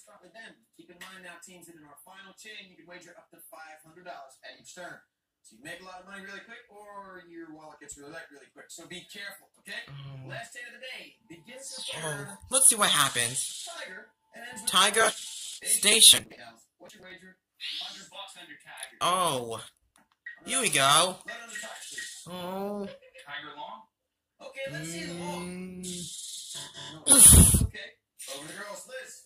start with them. Keep in mind now, teams that in our final chain, you can wager up to $500 at each turn. So you make a lot of money really quick, or your wallet gets really light really quick. So be careful, okay? Last chain of the day begins with let's see what happens. Tiger and ends with Tiger Station. What's your wager? $100 under Tiger. Oh, here we go. Let on the Tiger, please. Oh. Tiger long? Okay, let's see the long. Okay. Over to girls, Liz.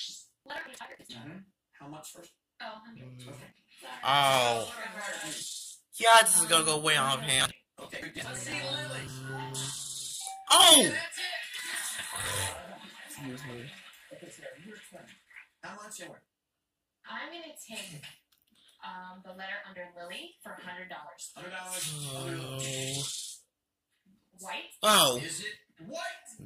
How much first? Oh, 100. Okay. Oh. Yeah, this is gonna go way out of hand. Okay, let's see Lily. Oh! That's it. Excuse me. Okay, Sarah, your turn. How much and where? I'm gonna take the letter under Lily for $100. $100. White. Oh. Is it white?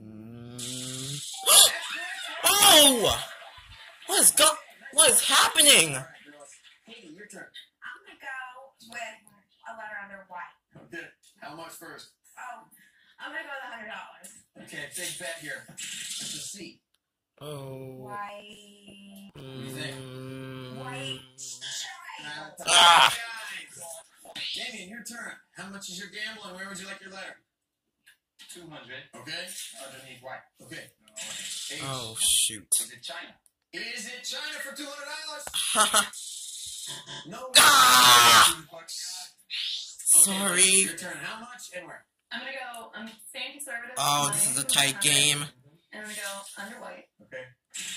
Oh! What is happening? All right, girls. Katie, your turn. I'm gonna go with a letter under white. Okay. How much first? Oh, I'm gonna go with $100. Okay, big bet here. That's a C. Oh. White. What do you think? White. Ah! Damien, your turn. How much is your gamble and where would you like your letter? 200. Okay. Underneath white. Okay. H. Oh, shoot. Is it China? Is it China for $200? Haha. No. Ah! Bucks. Sorry. Your turn. How much and where? I'm staying conservative. Oh, this is a tight game. And I'm gonna go under white. Okay.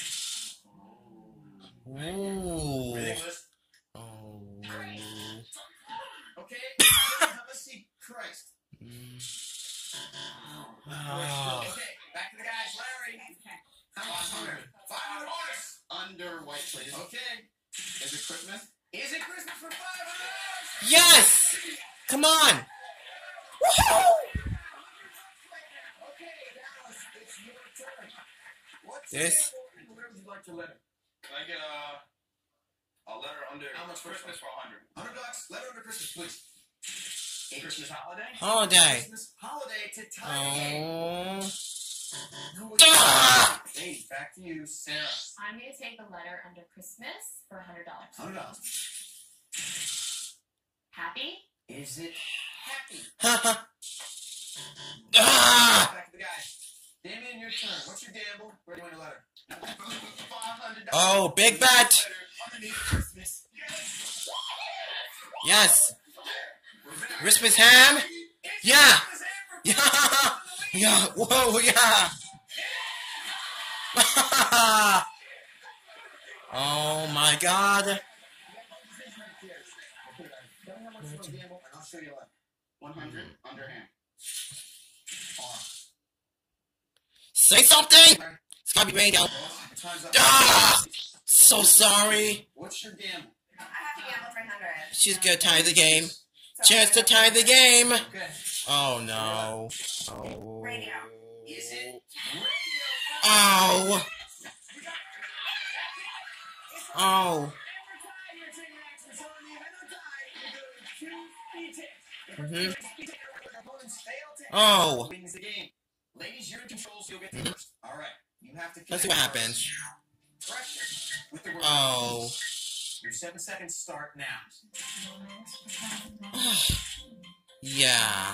Ooh. Reading list. Oh. Okay. Have a seat. Christ. Oh. Okay. Back to the guys. Larry. How much under? $500. Under white, please. Okay. Is it Christmas? Is it Christmas for $500? Yes! Come on! Woohoo! Okay, Dallas, it's your turn. What's This? the where would you like your letter? Can I get a letter under How much for Christmas for 100? $100. Letter under Christmas, please. Christmas holiday? Holiday. Christmas holiday to tie the game. Oh. No, Ah! hey, back to you, Sarah. I'm gonna take the letter under Christmas for $100. $100. Happy? Is it happy? Haha. Ah! Back to the guys. Damien, your turn. What's your gamble? Where do you want your letter? $500. Oh, big bet! Letter underneath Christmas. Yes! Christmas ham? Yeah! Yeah! Yeah! Whoa, yeah! Oh my god! Tell me how much you want to gamble, and I'll show you a letter. 100 underhand. Say something! It's gotta be radio. Time's up. Ah! So sorry. What's your gamble? I have to gamble for 100. She's gonna tie the game. Chance to tie the game. Okay. Oh no. Oh. Radio. Is it Oh. Oh. Mhm. Oh. Wins the game. Ladies, you're in control, so you'll get the first. All right. You have to. Let's see what happens. Pressure with the word. Oh. Your 7 seconds start now. Yeah.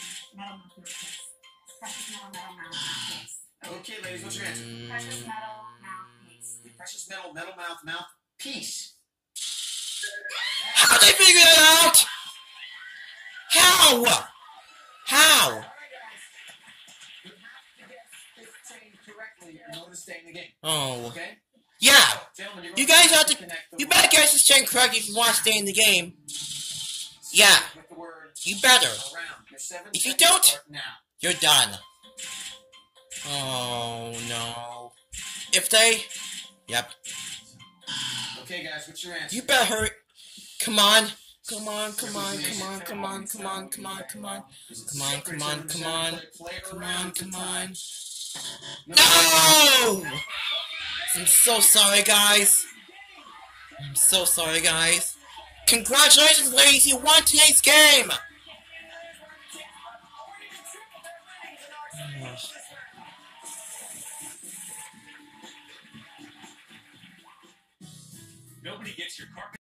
Precious metal mouthpiece. Okay, ladies, what's your answer? Precious metal mouthpiece. The precious metal mouthpiece. How'd they figure it out? How? How? All right, guys. You have to get this chain correctly in order to stay in the game. Oh. Okay? Yeah. Gentlemen, you're You going guys have to. connect the You better get this chain correct if you want to stay in the game. Yeah. with the word You better. around. Your 7 If you seconds don't- start now. You're done. Oh no. If they. Yep. Okay, guys, what's your answer? You better hurry. Come on. Come on, come on, come on, come on, come on, come on, come on. Come on, come on, come on. Come on, come on. No! I'm so sorry, guys. I'm so sorry, guys. Congratulations, ladies. You won today's game. Nobody gets your carpet.